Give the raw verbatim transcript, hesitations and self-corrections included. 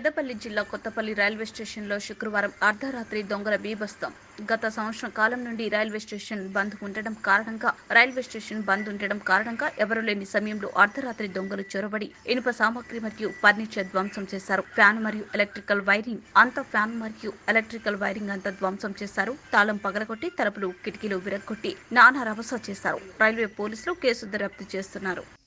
పెద్దపల్లి జిల్లా కొత్తపల్లి రైల్వే స్టేషన్లో శుక్రవారం అర్ధరాత్రి దొంగల బీభత్సం. గత సంవత్సరం కాలం నుండి రైల్వే స్టేషన్ బంద్ ఉండడం కారణంగా రైల్వే స్టేషన్ బంద్ ఉండడం కారణంగా ఎవరూ లేని సమయంలో అర్ధరాత్రి దొంగలు చొరబడి ఇనుప సామాగ్రి మరియు ఫర్నిచర్ ధ్వంసం చేశారు. ఫ్యాన్ మరియు ఎలక్ట్రికల్ వైరింగ్ అంతా ఫ్యాన్ మరియు ఎలక్ట్రికల్ వైరింగ్ అంతా ధ్వంసం చేశారు. తాళం పగలగొట్టి తలుపులు కిటికీలు విరగ్గొట్టి నానా రభస చేశారు. రైల్వే పోలీసులు కేసు దర్యాప్తు చేస్తున్నారు.